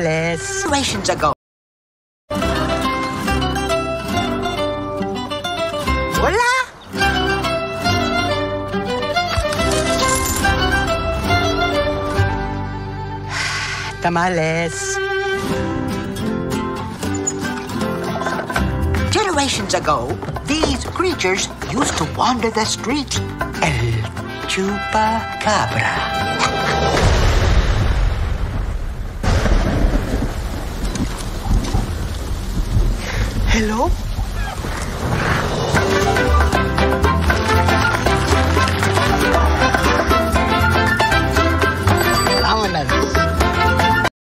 Tamales. Generations ago. Wala! Tamales. Generations ago, these creatures used to wander the streets. El Chupacabra. Hello?